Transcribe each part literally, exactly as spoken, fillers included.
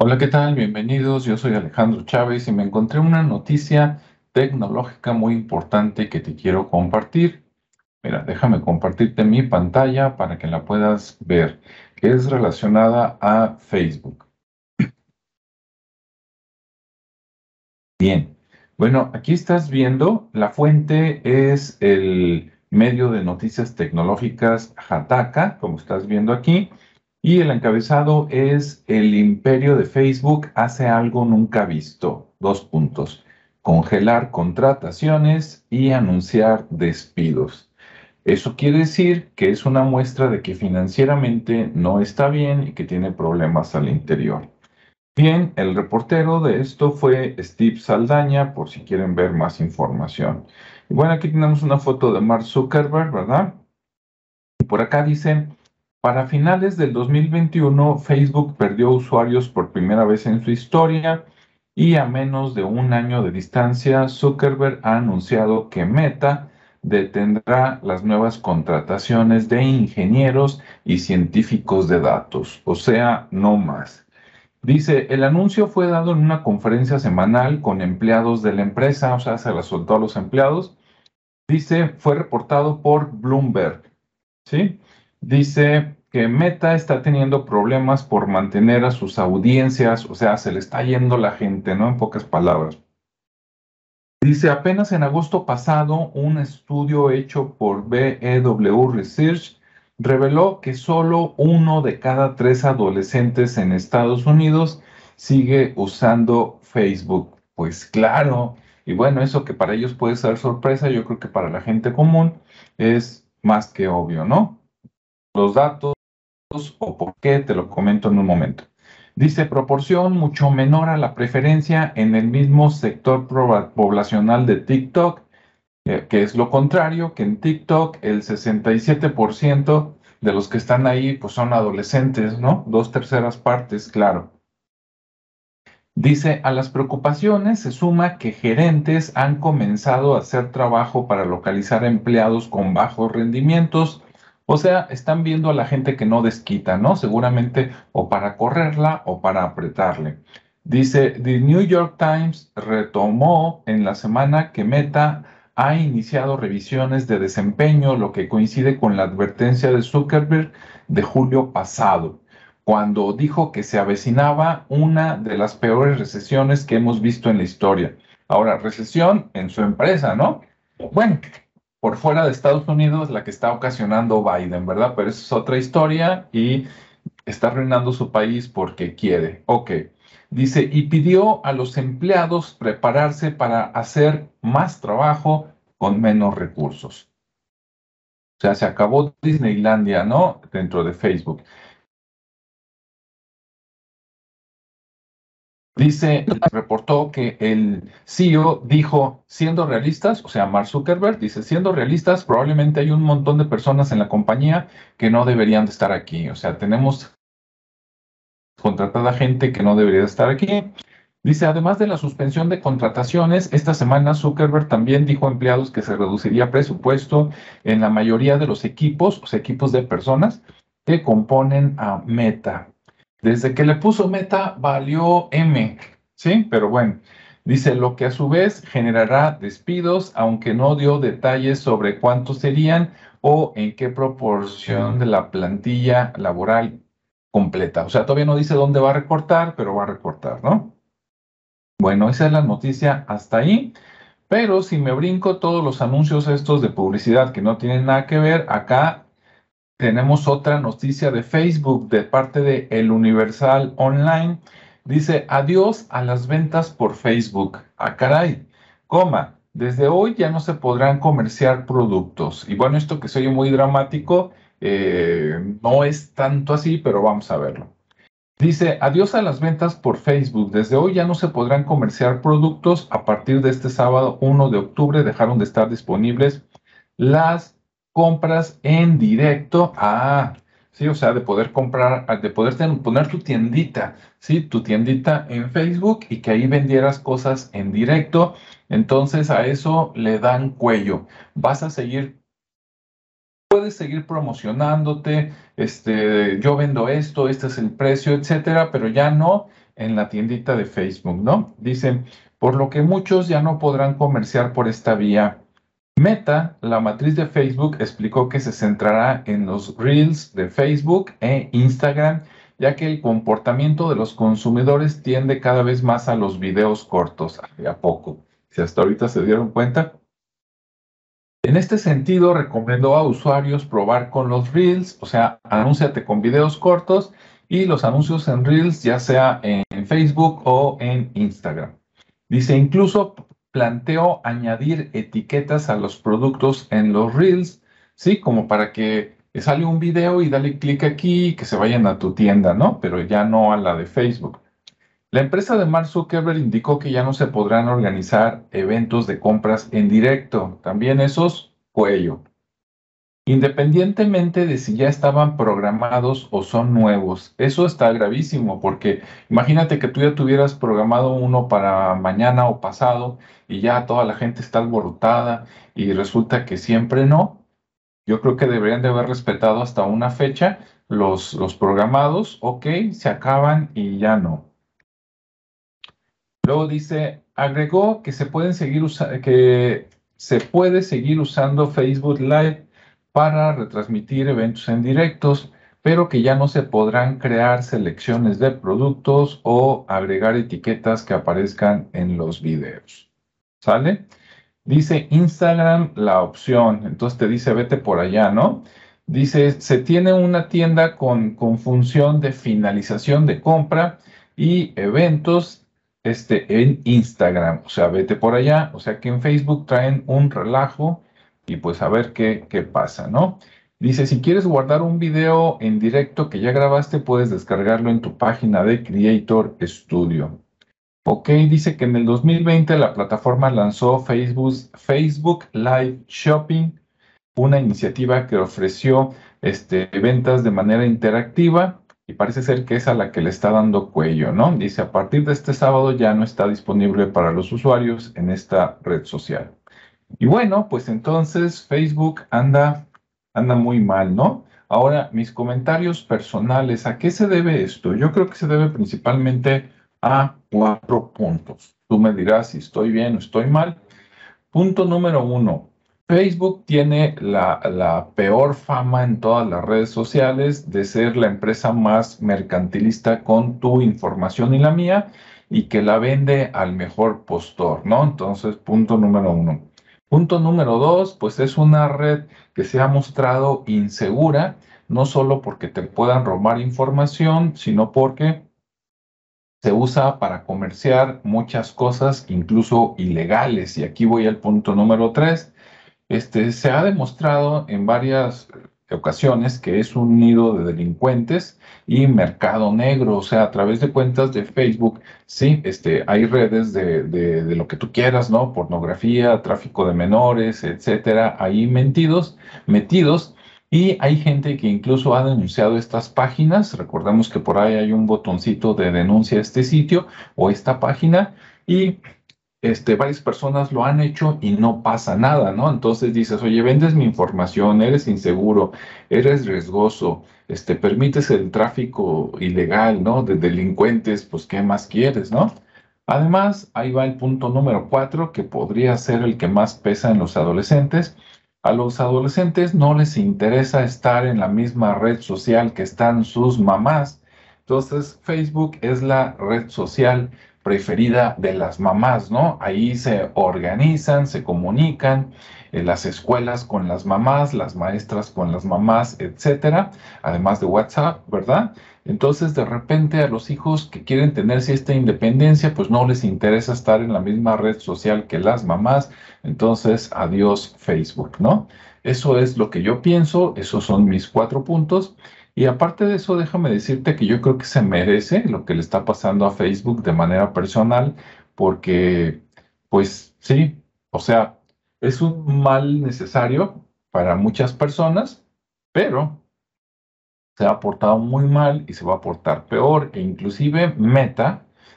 Hola, ¿qué tal? Bienvenidos. Yo soy Alejandro Chávez y me encontré una noticia tecnológica muy importante que te quiero compartir. Mira, déjame compartirte mi pantalla para que la puedas ver, que es relacionada a Facebook. Bien, bueno, aquí estás viendo, la fuente es el medio de noticias tecnológicas Hataka, como estás viendo aquí, y el encabezado es: el imperio de Facebook hace algo nunca visto. Dos puntos: congelar contrataciones y anunciar despidos. Eso quiere decir que es una muestra de que financieramente no está bien y que tiene problemas al interior. Bien, el reportero de esto fue Steve Saldaña, por si quieren ver más información. Y bueno, aquí tenemos una foto de Mark Zuckerberg, ¿verdad? Y por acá dicen: para finales del dos mil veintiuno, Facebook perdió usuarios por primera vez en su historia y a menos de un año de distancia, Zuckerberg ha anunciado que Meta detendrá las nuevas contrataciones de ingenieros y científicos de datos, o sea, no más. Dice, el anuncio fue dado en una conferencia semanal con empleados de la empresa, o sea, se la soltó a los empleados. Dice, fue reportado por Bloomberg, ¿sí? Dice que Meta está teniendo problemas por mantener a sus audiencias, o sea, se le está yendo la gente, ¿no? En pocas palabras. Dice, apenas en agosto pasado, un estudio hecho por B E W Research reveló que solo uno de cada tres adolescentes en Estados Unidos sigue usando Facebook. Pues claro, y bueno, eso que para ellos puede ser sorpresa, yo creo que para la gente común es más que obvio, ¿no? Los datos o por qué, te lo comento en un momento. Dice, proporción mucho menor a la preferencia en el mismo sector poblacional de TikTok, eh, que es lo contrario, que en TikTok el sesenta y siete por ciento de los que están ahí pues son adolescentes, ¿no? Dos terceras partes, claro. Dice, a las preocupaciones se suma que gerentes han comenzado a hacer trabajo para localizar empleados con bajos rendimientos. O sea, están viendo a la gente que no desquita, ¿no? Seguramente o para correrla o para apretarle. Dice, The New York Times retomó en la semana que Meta ha iniciado revisiones de desempeño, lo que coincide con la advertencia de Zuckerberg de julio pasado, cuando dijo que se avecinaba una de las peores recesiones que hemos visto en la historia. Ahora, recesión en su empresa, ¿no? Bueno, por fuera de Estados Unidos, la que está ocasionando Biden, ¿verdad? Pero eso es otra historia y está arruinando su país porque quiere. Ok. Dice, y pidió a los empleados prepararse para hacer más trabajo con menos recursos. O sea, se acabó Disneylandia, ¿no? Dentro de Facebook. Dice, reportó que el C E O dijo, siendo realistas, o sea, Mark Zuckerberg dice, siendo realistas, probablemente hay un montón de personas en la compañía que no deberían de estar aquí. O sea, tenemos contratada gente que no debería de estar aquí. Dice, además de la suspensión de contrataciones, esta semana Zuckerberg también dijo a empleados que se reduciría presupuesto en la mayoría de los equipos, o sea, equipos de personas que componen a Meta. Desde que le puso Meta, valió M, ¿sí? Pero bueno, dice, lo que a su vez generará despidos, aunque no dio detalles sobre cuántos serían o en qué proporción de la plantilla laboral completa. O sea, todavía no dice dónde va a recortar, pero va a recortar, ¿no? Bueno, esa es la noticia hasta ahí. Pero si me brinco todos los anuncios estos de publicidad que no tienen nada que ver, acá tenemos otra noticia de Facebook de parte de El Universal Online. Dice, adiós a las ventas por Facebook. Ah, caray, coma, desde hoy ya no se podrán comerciar productos. Y bueno, esto que se oye muy dramático, eh, no es tanto así, pero vamos a verlo. Dice, adiós a las ventas por Facebook. Desde hoy ya no se podrán comerciar productos. A partir de este sábado uno de octubre dejaron de estar disponibles las compras en directo. Ah, sí, o sea, de poder comprar, de poder ten- poner tu tiendita, sí, tu tiendita en Facebook y que ahí vendieras cosas en directo. Entonces a eso le dan cuello. Vas a seguir, puedes seguir promocionándote, este, yo vendo esto, este es el precio, etcétera, pero ya no en la tiendita de Facebook, ¿no? Dicen, por lo que muchos ya no podrán comerciar por esta vía. Meta, la matriz de Facebook, explicó que se centrará en los Reels de Facebook e Instagram, ya que el comportamiento de los consumidores tiende cada vez más a los videos cortos. ¿De a poco? Si hasta ahorita se dieron cuenta. En este sentido, recomendó a usuarios probar con los Reels, o sea, anúnciate con videos cortos y los anuncios en Reels, ya sea en Facebook o en Instagram. Dice, incluso planteo añadir etiquetas a los productos en los Reels, ¿sí? Como para que sale un video y dale clic aquí y que se vayan a tu tienda, ¿no? Pero ya no a la de Facebook. La empresa de Mark Zuckerberg indicó que ya no se podrán organizar eventos de compras en directo, también esos cuello, independientemente de si ya estaban programados o son nuevos. Eso está gravísimo porque imagínate que tú ya tuvieras programado uno para mañana o pasado y ya toda la gente está alborotada y resulta que siempre no. Yo creo que deberían de haber respetado hasta una fecha los, los programados, ok, se acaban y ya no. Luego dice, agregó que se pueden seguir usa- que se puede seguir usando Facebook Live para retransmitir eventos en directos, pero que ya no se podrán crear selecciones de productos o agregar etiquetas que aparezcan en los videos. ¿Sale? Dice Instagram la opción, entonces te dice vete por allá, ¿no? Dice, se tiene una tienda con, con función de finalización de compra y eventos este, en Instagram, o sea, vete por allá, o sea que en Facebook traen un relajo y pues a ver qué, qué pasa, ¿no? Dice, si quieres guardar un video en directo que ya grabaste, puedes descargarlo en tu página de Creator Studio. Ok, dice que en el dos mil veinte la plataforma lanzó Facebook, Facebook Live Shopping, una iniciativa que ofreció este, ventas de manera interactiva y parece ser que es a la que le está dando cuello, ¿no? Dice, a partir de este sábado ya no está disponible para los usuarios en esta red social. Y bueno, pues entonces Facebook anda, anda muy mal, ¿no? Ahora, mis comentarios personales, ¿a qué se debe esto? Yo creo que se debe principalmente a cuatro puntos. Tú me dirás si estoy bien o estoy mal. Punto número uno, Facebook tiene la, la peor fama en todas las redes sociales de ser la empresa más mercantilista con tu información y la mía y que la vende al mejor postor, ¿no? Entonces, punto número uno. Punto número dos, pues es una red que se ha mostrado insegura, no solo porque te puedan robar información, sino porque se usa para comerciar muchas cosas, incluso ilegales. Y aquí voy al punto número tres. Este, se ha demostrado en varias ocasiones que es un nido de delincuentes y mercado negro, o sea, a través de cuentas de Facebook, sí, este, hay redes de, de, de lo que tú quieras, ¿no? Pornografía, tráfico de menores, etcétera, ahí metidos, metidos. Y hay gente que incluso ha denunciado estas páginas. Recordemos que por ahí hay un botoncito de denuncia a este sitio o esta página y este, varias personas lo han hecho y no pasa nada, ¿no? Entonces dices, oye, vendes mi información, eres inseguro, eres riesgoso, este, permites el tráfico ilegal, ¿no? De delincuentes, pues, ¿qué más quieres, no? Además, ahí va el punto número cuatro, que podría ser el que más pesa en los adolescentes. A los adolescentes no les interesa estar en la misma red social que están sus mamás. Entonces, Facebook es la red social preferida de las mamás, ¿no? Ahí se organizan, se comunican, en las escuelas con las mamás, las maestras con las mamás, etcétera, además de WhatsApp, ¿verdad? Entonces, de repente a los hijos que quieren tener esta independencia, pues no les interesa estar en la misma red social que las mamás, entonces adiós Facebook, ¿no? Eso es lo que yo pienso, esos son mis cuatro puntos. Y aparte de eso, déjame decirte que yo creo que se merece lo que le está pasando a Facebook de manera personal, porque, pues sí, o sea, es un mal necesario para muchas personas, pero se ha portado muy mal y se va a portar peor. E inclusive Meta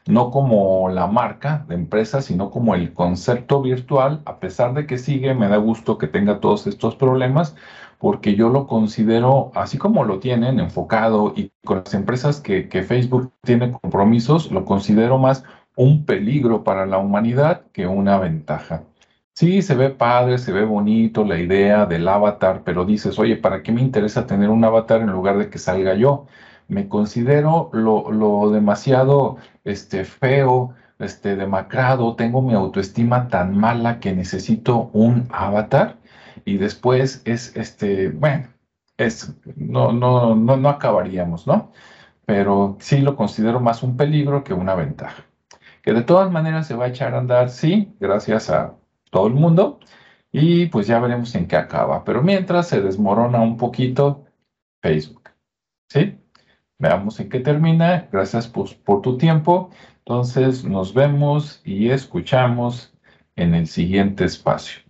no como la marca de empresa, sino como el concepto virtual, a pesar de que sigue, me da gusto que tenga todos estos problemas, porque yo lo considero, así como lo tienen, enfocado y con las empresas que, que Facebook tiene compromisos, lo considero más un peligro para la humanidad que una ventaja. Sí, se ve padre, se ve bonito la idea del avatar, pero dices, oye, ¿para qué me interesa tener un avatar en lugar de que salga yo? Me considero lo, lo demasiado este, feo, este, demacrado, tengo mi autoestima tan mala que necesito un avatar y después es, este, bueno, es, no, no, no, no acabaríamos, ¿no? Pero sí lo considero más un peligro que una ventaja. Que de todas maneras se va a echar a andar, sí, gracias a todo el mundo, y pues ya veremos en qué acaba. Pero mientras se desmorona un poquito Facebook, ¿sí? Veamos en qué termina. Gracias pues, por tu tiempo. Entonces nos vemos y escuchamos en el siguiente espacio.